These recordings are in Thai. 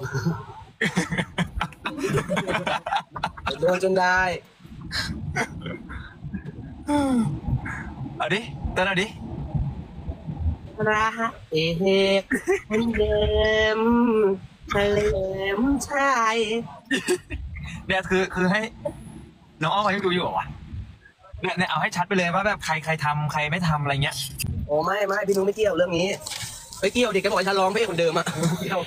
โดนจนได้เอาดิเต้นเอาดิรักเอกคนเดิมเฉลิมชัยเนี่ยคือให้น้องอ้อมเขายังดูอยู่เหรอวะเนี่ยเอาให้ชัดไปเลยว่าแบบใครทำใครไม่ทำอะไรเงี้ยโอ้ไม่พี่นุ้งไม่เกี่ยวเรื่องนี้ไม่เกี่ยวดิแกบอกให้ฉันร้องเพลงคนเดิมอะเกี่ยว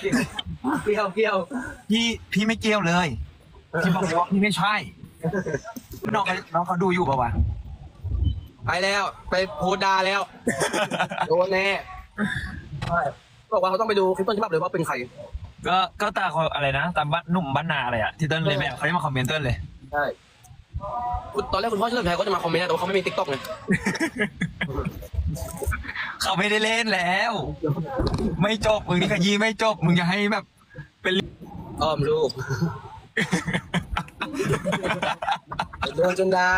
พี่ไม่เกี่ยวเลยพี่บอกว่าพี่ไม่ใช่น้องเขาดูอยู่ป่าววะไปแล้วไปโพสดาแล้วโดนแน่บอกว่าเขาต้องไปดูคลิปต้นฉบับเลยว่าเป็นใครก็ตาเขาอะไรนะตามบ้านหนุ่มบ้านนาอะไรอะที่เต้นเลยแบบเขาจะมาคอมเมนต์เต้นเลยใช่ตอนแรกคุณพ่อเฉลิมชัยก็จะมาคอมเมนต์แต่ว่าเขาไม่มีติ๊กต็อกไงเขาไม่ได้เล่นแล้วไม่จบมึงนี่ขยี้ไม่จบมึงจะให้แบบเป็นอ้อมลูกโดนจนได้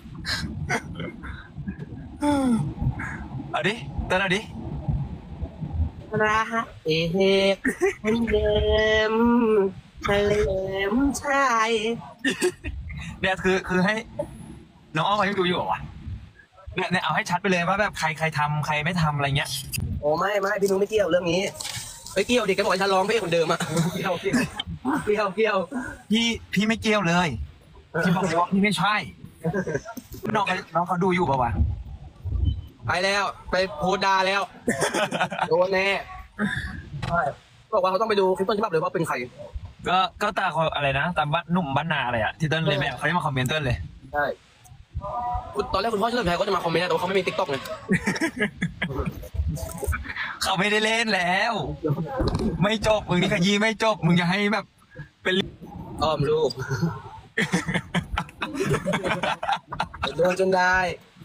เอาดิเต้นเอาดิรักเอกคนเดิมเฉลิมชัยเนี่ยคือให้น้องอ้อมเขายังดูอยู่เหรอวะเนี่ยเอาให้ชัดไปเลยว่าแบบใครทำใครไม่ทำอะไรเงี้ยโอ้ไม่พี่นุ้งไม่เกี่ยวเรื่องนี้ไม่เกี่ยวดิแกบอกให้ฉันร้องเพลงคนเดิมอะเกี่ยวพี่ไม่เกี่ยวเลยพี่บอกว่าพี่ไม่ใช่น้องเขาดูอยู่ป่าววะไปแล้วไปโพสดาแล้วโดนแน่บอกว่าเขาต้องไปดูคลิปต้นฉบับเลยว่าเป็นใครก็ตาเขาอะไรนะตามบ้านหนุ่มบ้านนาอะไรอะที่เต้นเลยแบบเขาจะมาคอมเมนต์เต้นเลยใช่ตอนแรกคุณพ่อเฉลิมชัยก็จะมาคอมเมนต์แต่ว่าเขาไม่มีติ๊กต็อกไงเขาไม่ได้เล่นแล้วไม่จบมึงนี่ขยี้ไม่จบมึงจะให้แบบเป็นอ้อมลูกโดนจนได้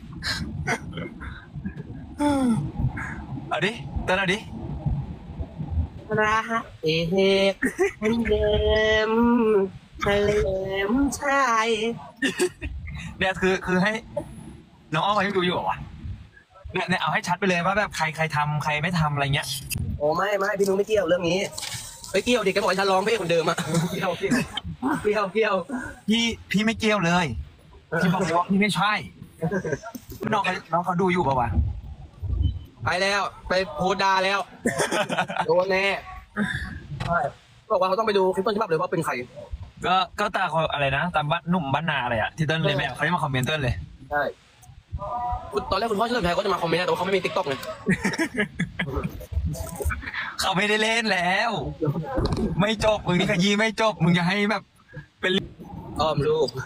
เอาดิเต้นเอาดิรักเอกคนเดิมเฉลิมชัยเนี่ยคือให้น้องอ้อมเขายังดูอยู่เหรอวะเนี่ยเอาให้ชัดไปเลยว่าแบบใครทำใครไม่ทำอะไรเงี้ยโอ้ไม่พี่นุ้งไม่เกี่ยวเรื่องนี้ไม่เกี่ยวดิแกบอกให้ฉันร้องเพลงคนเดิมอะเกี่ยวพี่ไม่เกี่ยวเลยพี่บอกว่าพี่ไม่ใช่น้องเขาดูอยู่ป่าววะไปแล้วไปโพสดาแล้วโดนแน่บอกว่าเขาต้องไปดูคลิปต้นฉบับเลยว่าเป็นใครก็ตาเขาอะไรนะตามบ้านหนุ่มบ้านนาอะไรอะที่เต้นเลยแบบเขาจะมาคอมเมนต์เต้นเลยใช่ตอนแรกคุณพ่อเฉลิมชัยก็จะมาคอมเมนต์แต่ว่าเขาไม่มีติ๊กต็อกไงเขาไม่ได้เล่นแล้วไม่จบมึงนี่ขยี้ไม่จบมึงจะให้แบบเป็นอ้อมลูก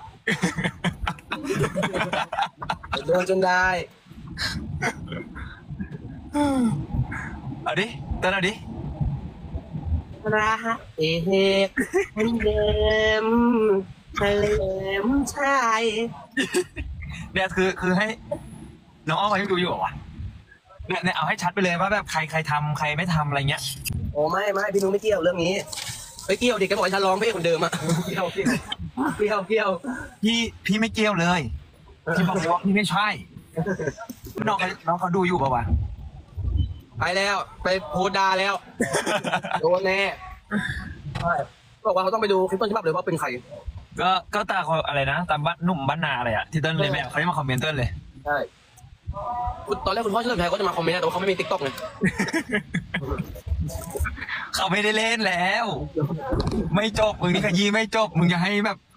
โดนจนได้เอาดิเต้นเอาดิรักเอกคนเดิมเฉลิมชัยเนี่ยคือให้น้องอ้อมเขายังดูอยู่เหรอวะเนี่ยเอาให้ชัดไปเลยว่าแบบใครทำใครไม่ทำอะไรเงี้ยโอ้ไม่พี่นุ้งไม่เกี่ยวเรื่องนี้ไม่เกี่ยวดิแกบอกให้ฉันร้องเพลงคนเดิมอะเกี่ยวพี่ไม่เกี่ยวเลยพี่บอกว่าพี่ไม่ใช่น้องเขาดูอยู่ป่าววะไปแล้วไปโพสดาแล้วโดนแน่บอกว่าเขาต้องไปดูคลิปต้นฉบับเลยว่าเป็นใครก็ตาเขาอะไรนะตามบ้านหนุ่มบ้านนาอะไรอะที่เต้นเลยแบบเขาจะมาคอมเมนต์เต้นเลยใช่ตอนแรกคุณพ่อเฉลิมชัยก็จะมาคอมเมนต์แต่ว่าเขาไม่มีติ๊กต็อกไงเขาไม่ได้เล่นแล้วไม่จบมึงนี่ขยี้ไม่จบมึงจะให้แบบ